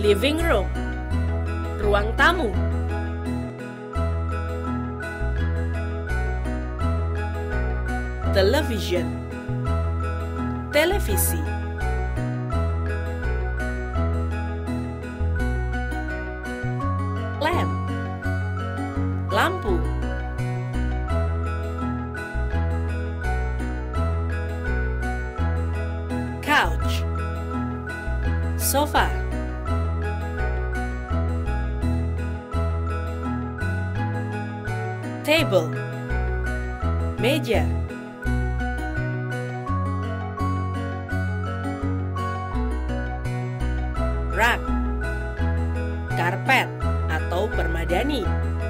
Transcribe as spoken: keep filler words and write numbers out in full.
living room, ruang tamu. Television, televisi. Lamp, lampu. Couch, sofa. Table, meja. Rug, karpet atau permadani.